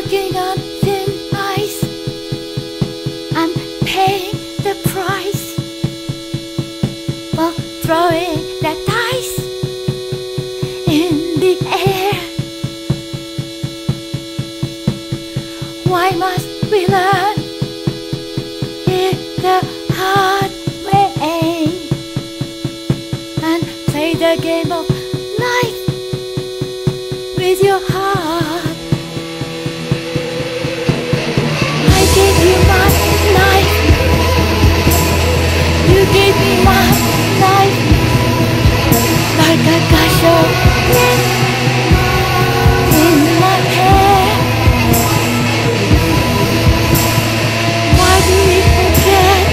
walking on thin ice. I'm paying the price for throwing that dice in the air. Why must we learn it the hard way and play the game of life with your heart? I gave you my life, you gave me my life, like a gush of wind in my hair. Why do we forget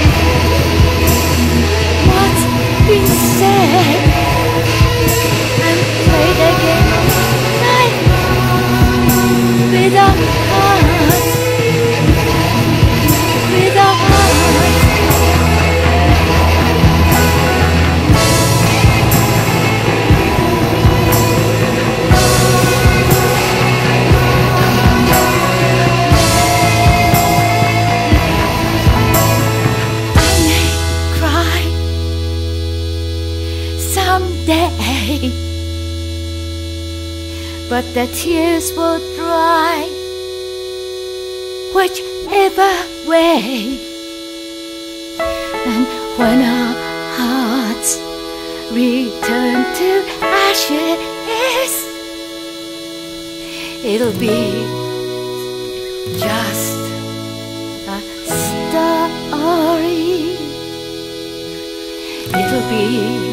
what's been said and play the game of life with our hearts, with our hearts? I may cry someday, but the tears will dry whichever way. And when our hearts return to ashes, it'll be just a story. It'll be